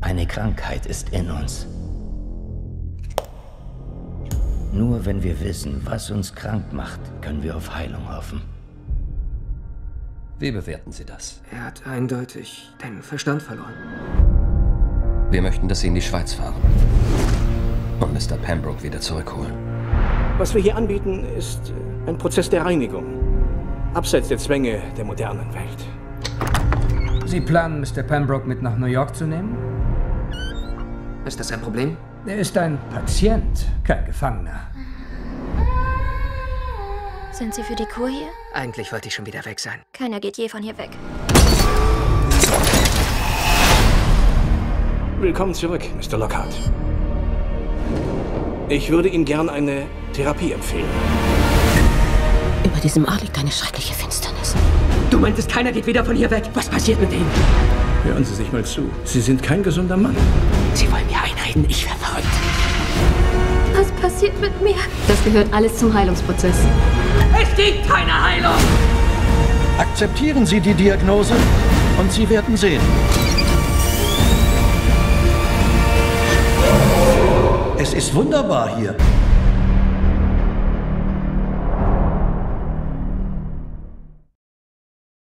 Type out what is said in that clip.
Eine Krankheit ist in uns. Nur wenn wir wissen, was uns krank macht, können wir auf Heilung hoffen. Wie bewerten Sie das? Er hat eindeutig den Verstand verloren. Wir möchten, dass Sie in die Schweiz fahren und Mr. Pembroke wieder zurückholen. Was wir hier anbieten, ist ein Prozess der Reinigung. Abseits der Zwänge der modernen Welt. Sie planen, Mr. Pembroke mit nach New York zu nehmen? Ist das ein Problem? Er ist ein Patient, kein Gefangener. Sind Sie für die Kur hier? Eigentlich wollte ich schon wieder weg sein. Keiner geht je von hier weg. Willkommen zurück, Mr. Lockhart. Ich würde Ihnen gern eine Therapie empfehlen. Über diesem Ort liegt eine schreckliche Finsternis. Du meintest, keiner geht wieder von hier weg. Was passiert mit ihm? Hören Sie sich mal zu. Sie sind kein gesunder Mann. Sie wollen mir einreden, ich wäre verrückt. Was passiert mit mir? Das gehört alles zum Heilungsprozess. Es gibt keine Heilung! Akzeptieren Sie die Diagnose und Sie werden sehen. Es ist wunderbar hier.